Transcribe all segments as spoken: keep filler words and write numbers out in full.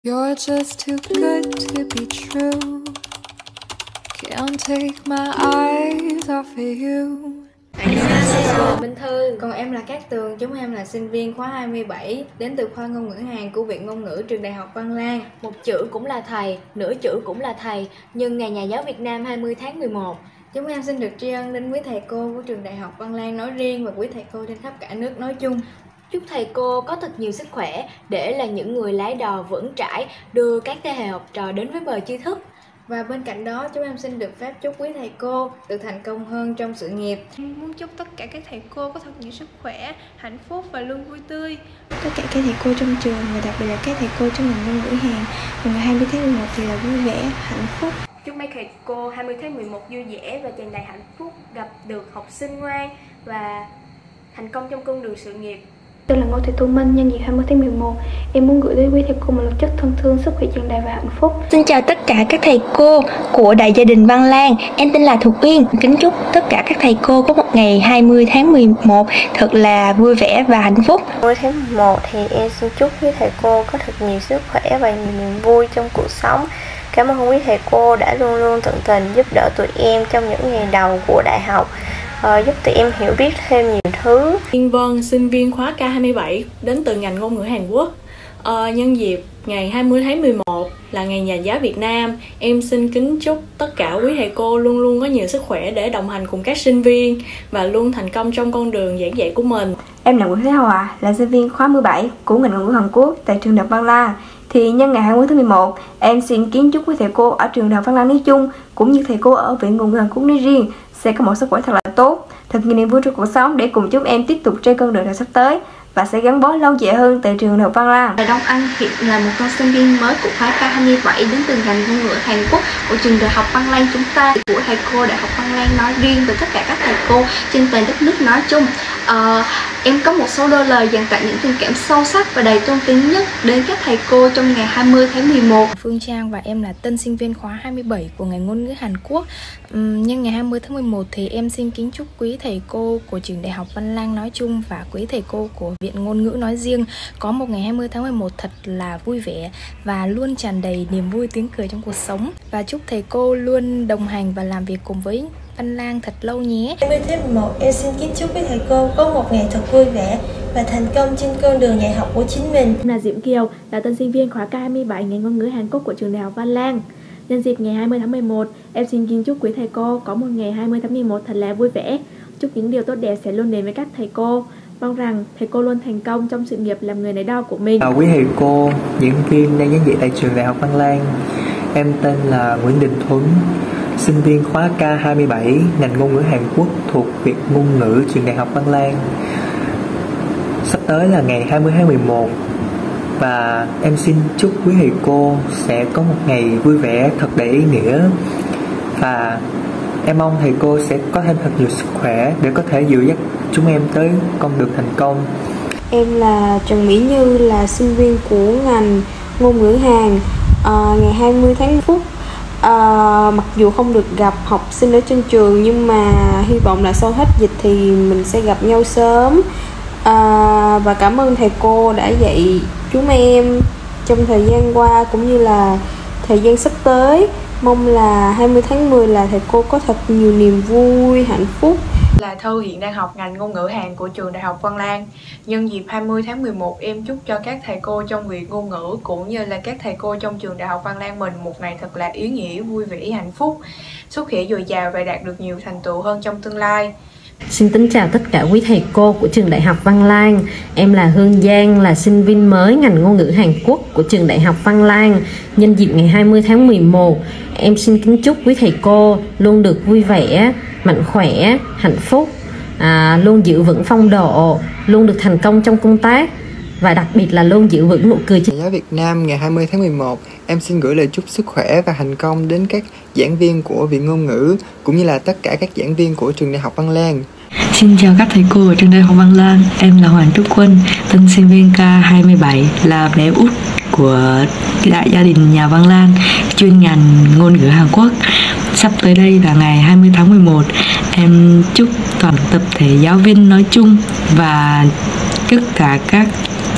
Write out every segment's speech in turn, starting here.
You're just too good to be true. Can't take my eyes off of you. An녕하세요, Minh Thư. Còn em là Cát Tường. Chúng em là sinh viên khóa hai mươi bảy, đến từ khoa ngôn ngữ Hàn của Viện Ngôn ngữ Trường Đại học Văn Lang. Một chữ cũng là thầy, nửa chữ cũng là thầy. Nhưng ngày Nhà giáo Việt Nam hai mươi tháng mười một, Chúng em xin được tri ân đến quý thầy cô của Trường Đại học Văn Lang nói riêng và quý thầy cô trên khắp cả nước nói chung. Chúc thầy cô có thật nhiều sức khỏe để là những người lái đò vững chãi đưa các thế hệ học trò đến với bờ tri thức. Và bên cạnh đó, chúng em xin được phép chúc quý thầy cô được thành công hơn trong sự nghiệp. Em muốn chúc tất cả các thầy cô có thật nhiều sức khỏe, hạnh phúc và luôn vui tươi. Tất cả các thầy cô trong trường và đặc biệt là các thầy cô trong ngành ngôn ngữ Hàn vào ngày hai mươi tháng mười một thì là vui vẻ, hạnh phúc. Chúc mấy thầy cô hai mươi tháng mười một vui vẻ và tràn đầy hạnh phúc, gặp được học sinh ngoan và thành công trong con đường sự nghiệp. Tôi là Ngô Thị Thu Minh. Nhân dịp hai mươi tháng mười một, em muốn gửi đến quý thầy cô một lời chúc thân thương, sức khỏe tràn đầy và hạnh phúc. Xin chào tất cả các thầy cô của Đại gia đình Văn Lang. Em tên là Thục Uyên. Kính chúc tất cả các thầy cô có một ngày hai mươi tháng mười một thật là vui vẻ và hạnh phúc. hai mươi tháng mười một thì em xin chúc quý thầy cô có thật nhiều sức khỏe và nhiều niềm vui trong cuộc sống. Cảm ơn quý thầy cô đã luôn luôn tận tình giúp đỡ tụi em trong những ngày đầu của đại học, uh, giúp tụi em hiểu biết thêm nhiều thứ. Yên Vân, sinh viên khóa K hai mươi bảy đến từ ngành ngôn ngữ Hàn Quốc. Ờ, nhân dịp ngày hai mươi tháng mười một là ngày Nhà giáo Việt Nam, em xin kính chúc tất cả quý thầy cô luôn luôn có nhiều sức khỏe để đồng hành cùng các sinh viên và luôn thành công trong con đường giảng dạy của mình. Em là Nguyễn Thế Hòa, là sinh viên khóa mười bảy của ngành ngôn ngữ Hàn Quốc tại trường Đại học Văn Lang. Thì nhân ngày hai mươi tháng mười một, em xin kính chúc quý thầy cô ở trường Đại học Văn Lang nói chung cũng như thầy cô ở Viện Ngôn ngữ Hàn Quốc nói riêng sẽ có một sức khỏe thật là tốt, thật nhiều niềm vui trong cuộc sống để cùng chúng em tiếp tục trên con đường sắp tới và sẽ gắn bó lâu dài hơn tại trường Đại học Văn Lang. Đông Anh hiện là một con sinh viên mới của khóa K hai mươi bảy đến từ ngành ngôn ngữ Hàn Quốc của trường Đại học Văn Lang chúng ta, của thầy cô Đại học Văn Lang nói riêng và tất cả các thầy cô trên toàn đất nước nói chung. Uh, em có một số đôi lời dành tặng những tình cảm sâu sắc và đầy tôn kính nhất đến các thầy cô trong ngày hai mươi tháng mười một. Phương Trang và em là tân sinh viên khóa hai mươi bảy của ngành ngôn ngữ Hàn Quốc. Uhm, nhân ngày hai mươi tháng mười một thì em xin kính chúc quý thầy cô của trường Đại học Văn Lang nói chung và quý thầy cô của Viện Ngôn ngữ nói riêng có một ngày hai mươi tháng mười một thật là vui vẻ và luôn tràn đầy niềm vui, tiếng cười trong cuộc sống. Và chúc thầy cô luôn đồng hành và làm việc cùng với Văn Lang thật lâu nhé. hai mươi tháng mười một, em xin kính chúc quý thầy cô có một ngày thật vui vẻ và thành công trên con đường dạy học của chính mình. Em là Diễm Kiều, là tân sinh viên khóa K hai mươi bảy ngành ngôn ngữ Hàn Quốc của trường Đại học Văn Lang. Nhân dịp ngày hai mươi tháng mười một, em xin kính chúc quý thầy cô có một ngày hai mươi tháng mười một thật là vui vẻ. Chúc những điều tốt đẹp sẽ luôn đến với các thầy cô. Mong rằng thầy cô luôn thành công trong sự nghiệp làm người nấy đau của mình. Chào quý thầy cô, diễn viên đang giảng dạy tại trường Đại học Văn Lang. Em tên là Nguyễn Đình Thuấn, sinh viên khóa K hai mươi bảy ngành ngôn ngữ Hàn Quốc thuộc Viện Ngôn ngữ trường Đại học Văn Lang. Sắp tới là ngày hai mươi tháng mười một và em xin chúc quý thầy cô sẽ có một ngày vui vẻ thật đầy ý nghĩa và em mong thầy cô sẽ có thêm thật nhiều sức khỏe để có thể dìu dắt chúng em tới con đường thành công. Em là Trần Mỹ Như, là sinh viên của ngành ngôn ngữ Hàn. À, ngày hai mươi tháng Phúc, à, mặc dù không được gặp học sinh ở trên trường nhưng mà hy vọng là sau hết dịch thì mình sẽ gặp nhau sớm. À, và cảm ơn thầy cô đã dạy chúng em trong thời gian qua cũng như là thời gian sắp tới. Mong là hai mươi tháng mười là thầy cô có thật nhiều niềm vui, hạnh phúc. Là Thư, hiện đang học ngành ngôn ngữ Hàn của trường Đại học Văn Lang. Nhân dịp hai mươi tháng mười một, em chúc cho các thầy cô trong Viện Ngôn ngữ cũng như là các thầy cô trong trường Đại học Văn Lang mình một ngày thật là ý nghĩa, vui vẻ, hạnh phúc, sức khỏe dồi dào và đạt được nhiều thành tựu hơn trong tương lai. Xin kính chào tất cả quý thầy cô của trường Đại học Văn Lang. Em là Hương Giang, là sinh viên mới ngành ngôn ngữ Hàn Quốc của trường Đại học Văn Lang. Nhân dịp ngày hai mươi tháng mười một, em xin kính chúc quý thầy cô luôn được vui vẻ, mạnh khỏe, hạnh phúc, à, luôn giữ vững phong độ, luôn được thành công trong công tác và đặc biệt là luôn giữ vững nụ cười. Nhà giáo Việt Nam ngày hai mươi tháng mười một, em xin gửi lời chúc sức khỏe và thành công đến các giảng viên của Viện Ngôn ngữ cũng như là tất cả các giảng viên của trường Đại học Văn Lang. Xin chào các thầy cô ở trường Đại học Văn Lang. Em là Hoàng Trúc Quân, tân sinh viên K hai mươi bảy, là bé út của đại gia đình nhà Văn Lang, chuyên ngành ngôn ngữ Hàn Quốc. Sắp tới đây là ngày hai mươi tháng mười một, em chúc toàn tập thể giáo viên nói chung và tất cả các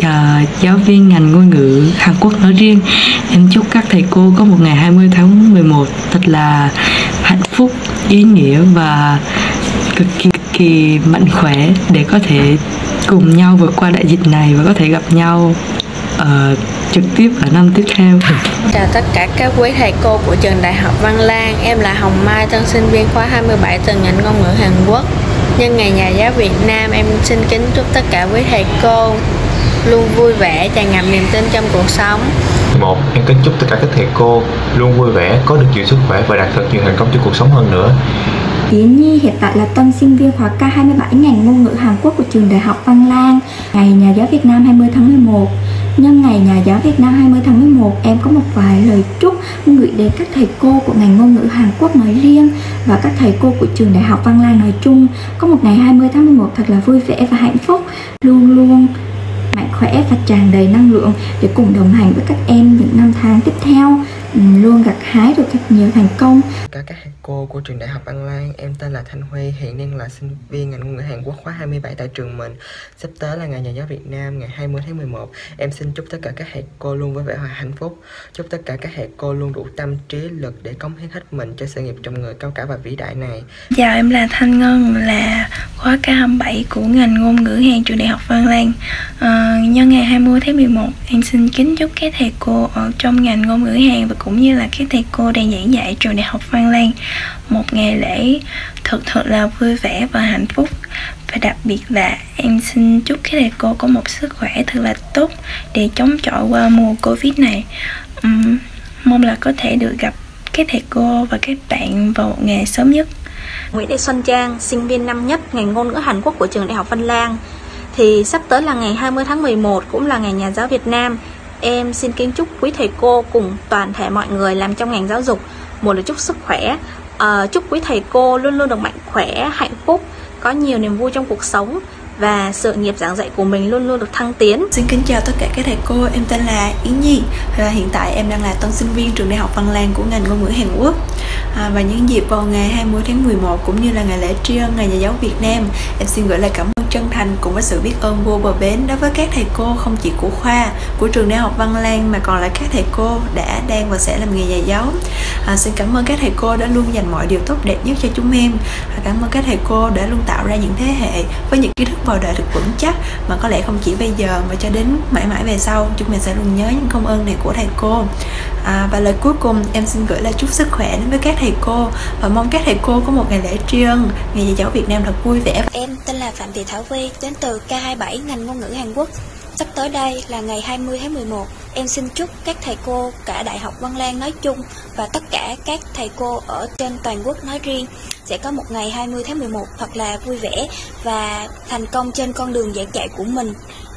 uh, giáo viên ngành ngôn ngữ Hàn Quốc nói riêng. Em chúc các thầy cô có một ngày hai mươi tháng mười một thật là hạnh phúc, ý nghĩa và cực kỳ, cực kỳ mạnh khỏe để có thể cùng nhau vượt qua đại dịch này và có thể gặp nhau uh, trực tiếp ở năm tiếp theo. Chào tất cả các quý thầy cô của trường Đại học Văn Lang. Em là Hồng Mai, tân sinh viên khóa hai mươi bảy từ ngành ngôn ngữ Hàn Quốc. Nhân ngày Nhà giáo Việt Nam, em xin kính chúc tất cả quý thầy cô luôn vui vẻ, tràn ngập niềm tin trong cuộc sống. Một, em kính chúc tất cả các thầy cô luôn vui vẻ, có được nhiều sức khỏe và đạt thật nhiều thành công trong cuộc sống hơn nữa. Yến Nhi hiện tại là tân sinh viên khóa K hai mươi bảy ngành ngôn ngữ Hàn Quốc của trường Đại học Văn Lang. Ngày Nhà giáo Việt Nam hai mươi tháng mười một. Nhân ngày Nhà giáo Việt Nam hai mươi tháng mười một, em có một vài lời chúc gửi đến các thầy cô của ngành ngôn ngữ Hàn Quốc nói riêng và các thầy cô của trường Đại học Văn Lang nói chung. Có một ngày hai mươi tháng mười một thật là vui vẻ và hạnh phúc, luôn luôn mạnh khỏe và tràn đầy năng lượng để cùng đồng hành với các em những năm tháng tiếp theo, luôn gặt hái được thật nhiều thành công. Các các thầy cô của trường Đại học Văn Lang, em tên là Thanh Huy, hiện đang là sinh viên ngành ngôn ngữ Hàn Quốc khóa hai mươi bảy tại trường mình. Sắp tới là ngày Nhà giáo Việt Nam ngày hai mươi tháng mười một. Em xin chúc tất cả các thầy cô luôn vui vẻ và hạnh phúc. Chúc tất cả các thầy cô luôn đủ tâm trí lực để cống hiến hết mình cho sự nghiệp trong người cao cả và vĩ đại này. Chào, em là Thanh Ngân, là khóa K hai mươi bảy của ngành ngôn ngữ Hàn trường Đại học Văn Lang. À, nhân ngày hai mươi tháng mười một, em xin kính chúc các thầy cô ở trong ngành ngôn ngữ Hàn và cũng như là các thầy cô đang giảng dạy trường Đại học Văn Lang một ngày lễ thật thật là vui vẻ và hạnh phúc. Và đặc biệt là em xin chúc các thầy cô có một sức khỏe thật là tốt để chống chọi qua mùa Covid này. uhm, Mong là có thể được gặp các thầy cô và các bạn vào một ngày sớm nhất. Nguyễn Thị Xuân Trang, sinh viên năm nhất ngành ngôn ngữ Hàn Quốc của trường Đại học Văn Lang. Thì sắp tới là ngày hai mươi tháng mười một, cũng là ngày Nhà giáo Việt Nam. Em xin kính chúc quý thầy cô cùng toàn thể mọi người làm trong ngành giáo dục một là chúc sức khỏe, à, chúc quý thầy cô luôn luôn được mạnh khỏe, hạnh phúc, có nhiều niềm vui trong cuộc sống và sự nghiệp giảng dạy của mình luôn luôn được thăng tiến. Xin kính chào tất cả các thầy cô, em tên là Yến Nhi và hiện tại em đang là tân sinh viên trường Đại học Văn Lang của ngành ngôn ngữ Hàn Quốc. À, và những dịp vào ngày hai mươi tháng mười một cũng như là ngày lễ tri ân ngày Nhà giáo Việt Nam, em xin gửi lời cảm ơn chân thành cùng với sự biết ơn vô bờ bến đối với các thầy cô không chỉ của khoa của trường Đại học Văn Lang mà còn là các thầy cô đã đang và sẽ làm nghề nhà giáo. À, xin cảm ơn các thầy cô đã luôn dành mọi điều tốt đẹp nhất cho chúng em. À, cảm ơn các thầy cô đã luôn tạo ra những thế hệ với những kiến thức vào đời thật vững chắc mà có lẽ không chỉ bây giờ mà cho đến mãi mãi về sau chúng mình sẽ luôn nhớ những công ơn này của thầy cô. À, và lời cuối cùng em xin gửi lời chúc sức khỏe đến với các thầy cô và mong các thầy cô có một ngày lễ tri ân ngày Nhà giáo Việt Nam thật vui vẻ. Em tên là Phạm Thị Thảo Vi, đến từ K hai mươi bảy ngành ngôn ngữ Hàn Quốc. Sắp tới đây là ngày hai mươi tháng mười một, em xin chúc các thầy cô cả Đại học Văn Lang nói chung và tất cả các thầy cô ở trên toàn quốc nói riêng sẽ có một ngày hai mươi tháng mười một thật là vui vẻ và thành công trên con đường giảng dạy của mình.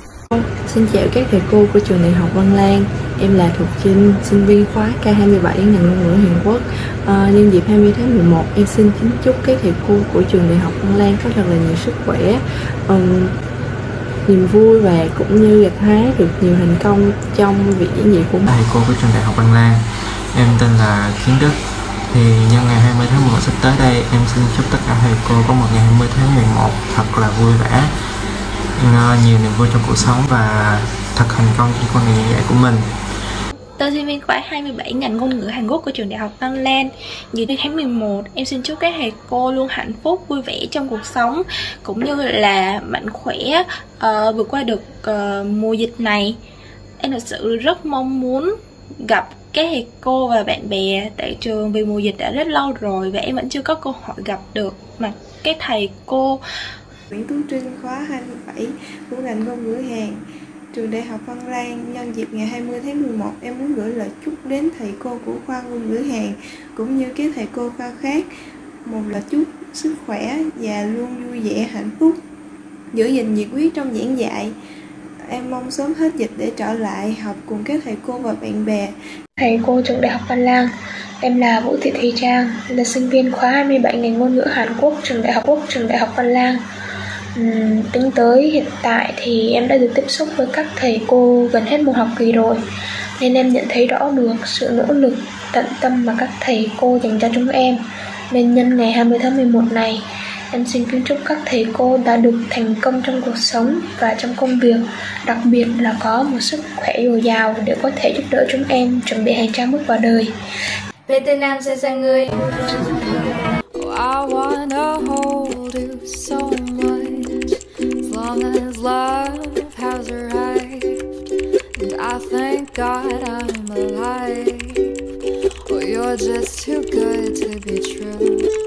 Xin chào các thầy cô của trường Đại học Văn Lang. Em là Thục Trinh, sinh viên khóa K hai mươi bảy ngành ngôn ngữ Hàn Quốc. À, nhân dịp hai mươi tháng mười một, em xin kính chúc các thầy cô của trường Đại học Văn Lang có thật là nhiều sức khỏe, um, niềm vui và cũng như gặt hái được nhiều thành công trong việc giảng dạy của mình. Thầy cô của trường Đại học Văn Lang, em tên là Kiến Đức. Thì nhân ngày hai mươi tháng mười một sắp tới đây, em xin chúc tất cả thầy cô có một ngày hai mươi tháng mười một thật là vui vẻ, nhiều niềm vui trong cuộc sống và thật thành công trên con đường giảng dạy của mình. Tân sinh viên khóa hai mươi bảy ngành ngôn ngữ Hàn Quốc của trường Đại học Văn Lang. Dịp đến tháng mười một, em xin chúc các thầy cô luôn hạnh phúc, vui vẻ trong cuộc sống cũng như là mạnh khỏe, uh, vượt qua được uh, mùa dịch này. Em thật sự rất mong muốn gặp các thầy cô và bạn bè tại trường vì mùa dịch đã rất lâu rồi và em vẫn chưa có cơ hội gặp được mà các thầy cô. Nguyễn Tú Trinh, khóa hai mươi bảy của ngành ngôn ngữ Hàn, trường Đại học Văn Lang. Nhân dịp ngày hai mươi tháng mười một, em muốn gửi lời chúc đến thầy cô của khoa ngôn ngữ Hàn cũng như các thầy cô khoa khác. Một là chúc sức khỏe và luôn vui vẻ hạnh phúc, giữ gìn nhiệt huyết trong giảng dạy. Em mong sớm hết dịch để trở lại học cùng các thầy cô và bạn bè. Thầy cô trường Đại học Văn Lang, em là Vũ Thị Thùy Trang, là sinh viên khóa hai mươi bảy ngành ngôn ngữ Hàn Quốc, trường Đại học Quốc, trường Đại học Văn Lang. Uhm, tính tới hiện tại thì em đã được tiếp xúc với các thầy cô gần hết một học kỳ rồi, nên em nhận thấy rõ được sự nỗ lực, tận tâm mà các thầy cô dành cho chúng em. Nên nhân ngày hai mươi tháng mười một này, em xin kính chúc các thầy cô đã được thành công trong cuộc sống và trong công việc, đặc biệt là có một sức khỏe dồi dào để có thể giúp đỡ chúng em chuẩn bị hành trang bước vào đời. Về tên Nam sẽ sang người. I wanna hold you so much, as long as love has arrived, and I thank God I'm alive. Oh, you're just too good to be true.